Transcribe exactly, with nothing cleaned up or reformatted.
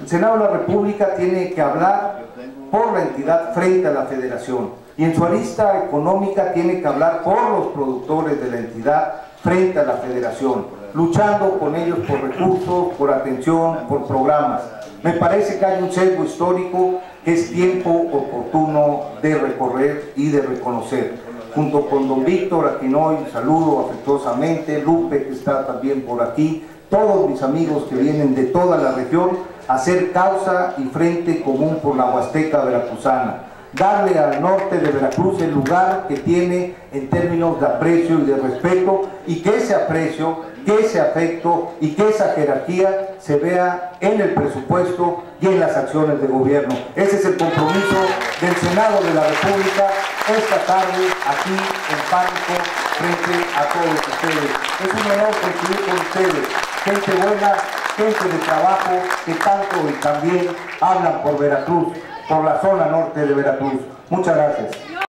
El Senado de la República tiene que hablar por la entidad frente a la Federación, y en su arista económica tiene que hablar por los productores de la entidad frente a la Federación, luchando con ellos por recursos, por atención, por programas. Me parece que hay un sesgo histórico que es tiempo oportuno de recorrer y de reconocer. Junto con don Víctor Aquinoy, saludo afectuosamente, Lupe, que está también por aquí, todos mis amigos que vienen de toda la región, hacer causa y frente común por la Huasteca veracruzana, darle al norte de Veracruz el lugar que tiene en términos de aprecio y de respeto, y que ese aprecio, que ese afecto y que esa jerarquía se vea en el presupuesto y en las acciones de gobierno. Ese es el compromiso del Senado de la República esta tarde aquí en Pánico frente a todos ustedes. Es un honor coincidir con ustedes, gente buena, gente de trabajo que tanto y también hablan por Veracruz, por la zona norte de Veracruz. Muchas gracias.